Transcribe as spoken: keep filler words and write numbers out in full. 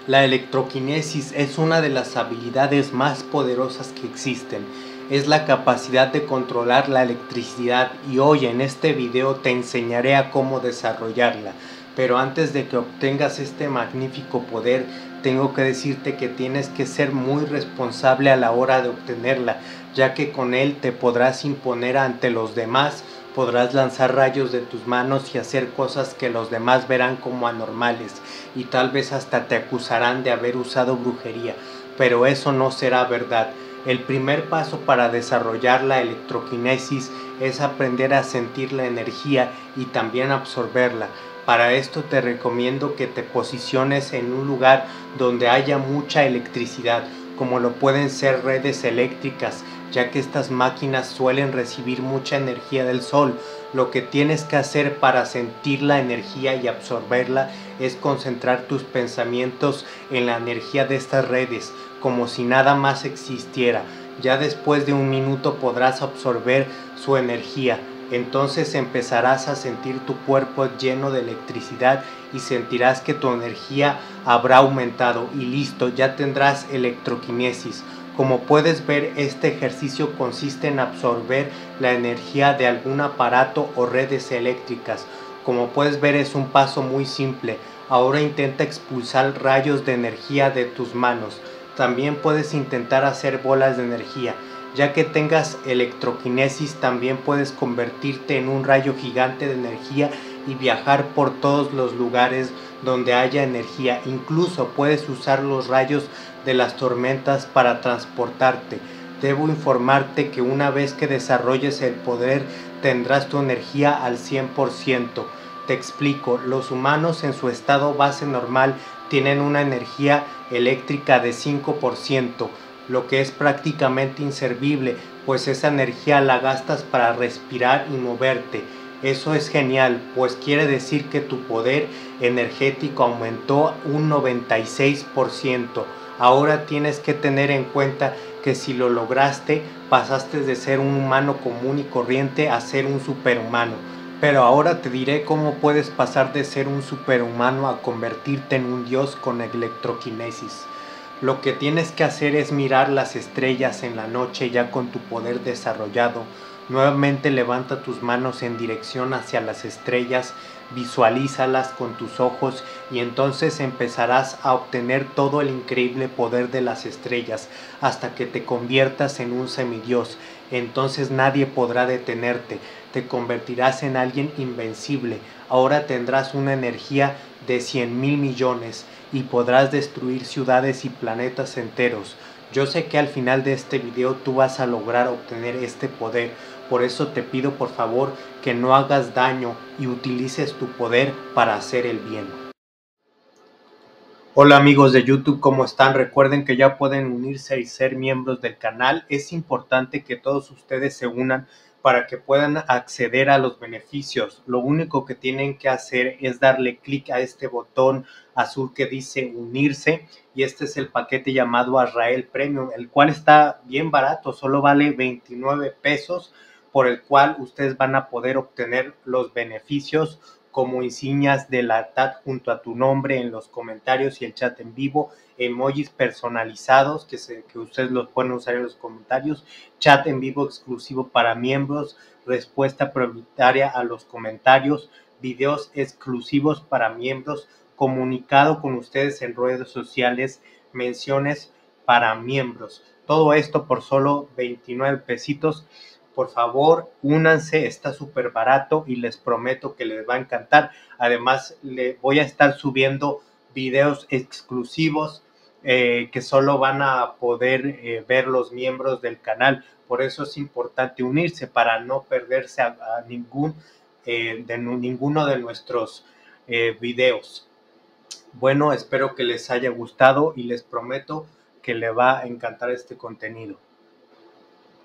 La electroquinesis es una de las habilidades más poderosas que existen. Es la capacidad de controlar la electricidad y hoy en este video te enseñaré a cómo desarrollarla. Pero antes de que obtengas este magnífico poder, tengo que decirte que tienes que ser muy responsable a la hora de obtenerla, ya que con él te podrás imponer ante los demás, podrás lanzar rayos de tus manos y hacer cosas que los demás verán como anormales y tal vez hasta te acusarán de haber usado brujería, pero eso no será verdad. El primer paso para desarrollar la electroquinesis es aprender a sentir la energía y también absorberla. Para esto te recomiendo que te posiciones en un lugar donde haya mucha electricidad, como lo pueden ser redes eléctricas, ya que estas máquinas suelen recibir mucha energía del sol. Lo que tienes que hacer para sentir la energía y absorberla es concentrar tus pensamientos en la energía de estas redes, como si nada más existiera. Ya después de un minuto podrás absorber su energía. Entonces empezarás a sentir tu cuerpo lleno de electricidad y sentirás que tu energía habrá aumentado y listo, ya tendrás electroquinesis. Como puedes ver, este ejercicio consiste en absorber la energía de algún aparato o redes eléctricas. Como puedes ver, es un paso muy simple. Ahora intenta expulsar rayos de energía de tus manos. También puedes intentar hacer bolas de energía. Ya que tengas electroquinesis, también puedes convertirte en un rayo gigante de energía y viajar por todos los lugares donde haya energía. Incluso puedes usar los rayos de las tormentas para transportarte. Debo informarte que una vez que desarrolles el poder, tendrás tu energía al cien por ciento. Te explico, los humanos en su estado base normal tienen una energía eléctrica de cinco por ciento, lo que es prácticamente inservible, pues esa energía la gastas para respirar y moverte. Eso es genial, pues quiere decir que tu poder energético aumentó un noventa y seis por ciento. Ahora tienes que tener en cuenta que si lo lograste, pasaste de ser un humano común y corriente a ser un superhumano. Pero ahora te diré cómo puedes pasar de ser un superhumano a convertirte en un dios con electroquinesis. Lo que tienes que hacer es mirar las estrellas en la noche ya con tu poder desarrollado. Nuevamente levanta tus manos en dirección hacia las estrellas, visualízalas con tus ojos y entonces empezarás a obtener todo el increíble poder de las estrellas hasta que te conviertas en un semidios. Entonces nadie podrá detenerte, te convertirás en alguien invencible. Ahora tendrás una energía de cien mil millones y podrás destruir ciudades y planetas enteros. Yo sé que al final de este video tú vas a lograr obtener este poder, por eso te pido por favor que no hagas daño y utilices tu poder para hacer el bien. Hola amigos de YouTube, ¿cómo están? Recuerden que ya pueden unirse y ser miembros del canal. Es importante que todos ustedes se unan para que puedan acceder a los beneficios. Lo único que tienen que hacer es darle clic a este botón azul que dice unirse y este es el paquete llamado Azrael Premium, el cual está bien barato, solo vale veintinueve pesos, por el cual ustedes van a poder obtener los beneficios como insignias de la T A T junto a tu nombre en los comentarios y el chat en vivo, emojis personalizados que, se, que ustedes los pueden usar en los comentarios, chat en vivo exclusivo para miembros, respuesta prioritaria a los comentarios, videos exclusivos para miembros, comunicado con ustedes en redes sociales, menciones para miembros. Todo esto por solo veintinueve pesitos. Por favor, únanse, está súper barato y les prometo que les va a encantar. Además, le voy a estar subiendo videos exclusivos eh, que solo van a poder eh, ver los miembros del canal. Por eso es importante unirse para no perderse a, a ningún, eh, de ninguno de nuestros eh, videos. Bueno, espero que les haya gustado y les prometo que les va a encantar este contenido.